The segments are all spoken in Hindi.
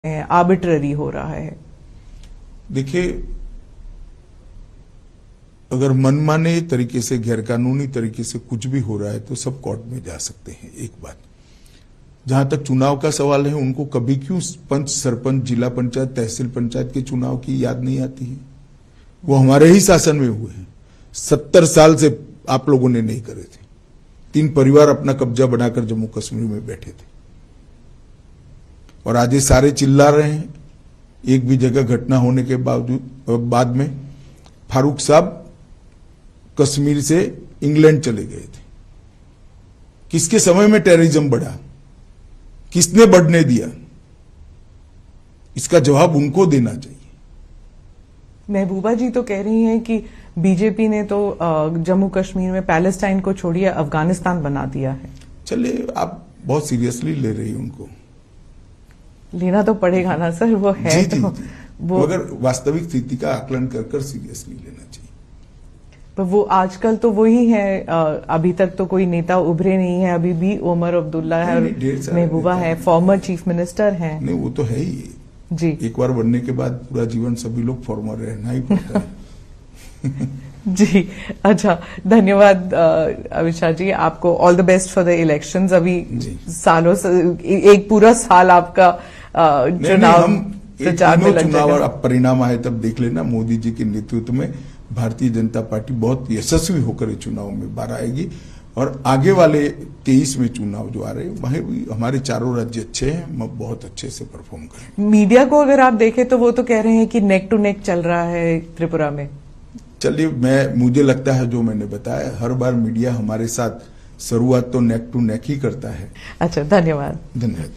आर्बिट्ररी हो रहा है? देखिए, अगर मनमाने तरीके से, गैरकानूनी तरीके से कुछ भी हो रहा है तो सब कोर्ट में जा सकते हैं। एक बात, जहां तक चुनाव का सवाल है, उनको कभी क्यों पंच, सरपंच, जिला पंचायत, तहसील पंचायत के चुनाव की याद नहीं आती है? वो हमारे ही शासन में हुए हैं। 70 साल से आप लोगों ने नहीं करे थे। 3 परिवार अपना कब्जा बनाकर जम्मू कश्मीर में बैठे थे और आज ये सारे चिल्ला रहे हैं। एक भी जगह घटना होने के बाद में फारूक साहब कश्मीर से इंग्लैंड चले गए थे। किसके समय में टेररिज्म बढ़ा? किसने बढ़ने दिया? इसका जवाब उनको देना चाहिए। महबूबा जी तो कह रही हैं कि बीजेपी ने तो जम्मू कश्मीर में पैलेस्टाइन को छोड़िए अफगानिस्तान बना दिया है। चलिए, आप बहुत सीरियसली ले रही हैं उनको। लेना तो पड़ेगा ना सर, वो है जी, तो जी। वो अगर वास्तविक स्थिति का आकलन कर सीरियसली लेना चाहिए। पर वो आजकल तो वही है। अभी तक तो कोई नेता उभरे नहीं है। अभी भी उमर अब्दुल्ला है और महबूबा है, फॉर्मर चीफ मिनिस्टर हैं। नहीं, वो तो है ही जी। एक बार बनने के बाद पूरा जीवन सभी लोग फॉर्मर रहना ही पड़ता है। जी, अच्छा, धन्यवाद अमित शाह जी। आपको all the best for the elections. अभी सालों से एक पूरा साल आपका चुनाव प्रचार में लग चुनाव और परिणाम आए तब देख लेना। मोदी जी के नेतृत्व में भारतीय जनता पार्टी बहुत यशस्वी होकर इस चुनाव में बाहर आएगी और आगे वाले 23 में चुनाव जो आ रहे हैं वहीं भी हमारे चारों राज्य अच्छे हैं, हम बहुत अच्छे से परफॉर्म करें। मीडिया को अगर आप देखें तो वो तो कह रहे हैं कि नेक टू नेक चल रहा है त्रिपुरा में। चलिए, मुझे लगता है जो मैंने बताया, हर बार मीडिया हमारे साथ शुरुआत तो नेक टू नेक ही करता है। अच्छा, धन्यवाद। धन्यवाद।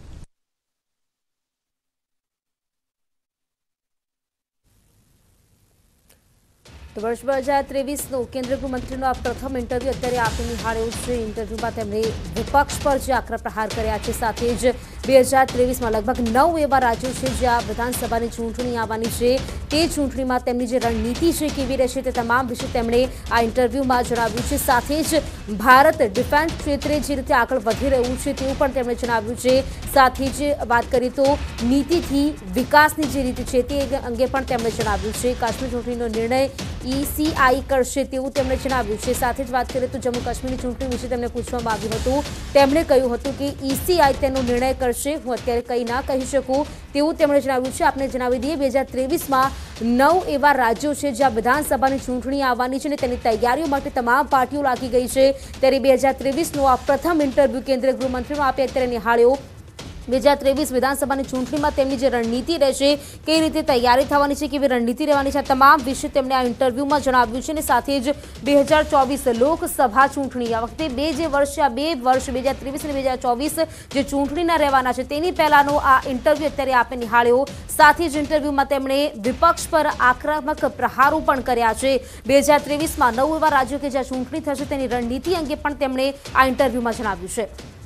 તો વર્ષ 2023નું કેન્દ્રીય ગૃહમંત્રીનો આ પ્રથમ ઇન્ટરવ્યુ અત્યારે આપણે નિહાળ્યો છે। ઇન્ટરવ્યુમાં તેમણે વિપક્ષ પર જે આકરા પ્રહાર કર્યા છે, સાથે જ 2023માં લગભગ 9 એવા રાજ્યો છે જ્યાં વિધાનસભાની ચૂંટણી આવવાની છે। તે ચૂંટણીમાં તેમની જે રણનીતિ છે કેવી રહેશે તે તમામ વિશે તેમણે આ ઇન્ટરવ્યુમાં જણાવ્યું છે। સાથે જ ભારત ડિફેન્સ ક્ષેત્રે જે રીતે આગળ વધી રહ્યું છે તેવું પણ તેમણે જણાવ્યું છે। સાથે જ વાત કરીએ તો નીતિથી વિકાસની જે રીત છે તે અંગે પણ તેમણે જણાવ્યું છે। કાશ્મીર ચૂંટણીનો નિર્ણય ईसीआई કરશે તેવું તેમણે જણાવ્યું છે। સાથે જ વાત કરીએ તો જમ્મુ કાશ્મીરની ચૂંટણી વિશે તેમને પૂછવામાં આવ્યું હતું। તેમણે કહ્યું હતું કે ईसीआई તેનો નિર્ણય કરશે, હું અત્યારે કંઈ ના કહી શકું તેવું તેમણે જણાવ્યું છે। આપને જણાવી દઈએ 2023માં 9 એવા રાજ્યો છે જ્યાં વિધાનસભાની ચૂંટણી આવવાની છે અને તેની તૈયારીઓ માટે તમામ પાર્ટીઓ લાગી ગઈ છે। ત્યારે 2023નો આ પ્રથમ ઇન્ટરવ્યુ કેન્દ્રીય ગૃહમંત્રીનો આપણે અત્યારે નિહાળ્યો। 2023 વિધાનસભાની ચૂંટણીમાં તેમની જે રણનીતિ રહેશે, કઈ રીતે તૈયારી થવાની છે, કેવી રણનીતિ રહેવાની છે, તમામ વિશે તેમણે આ ઇન્ટરવ્યુમાં જણાવ્યું છે। અને સાથે જ 2024 લોકસભા ચૂંટણી આ વખતે બે વર્ષ 2023 અને 2024 જે ચૂંટણીના રહેવાના છે તેની પહેલાનો આ ઇન્ટરવ્યુ અત્યારે આપણે નિહાળ્યો। સાથે જ ઇન્ટરવ્યુમાં તેમણે વિપક્ષ પર આક્રમક પ્રહારો પણ કર્યા છે। 2023માં 9 એવા રાજ્યો કે જ્યાં ચૂંટણી થશે તેની રણનીતિ અંગે પણ તેમણે આ ઇન્ટરવ્યુમાં જણાવ્યું છે।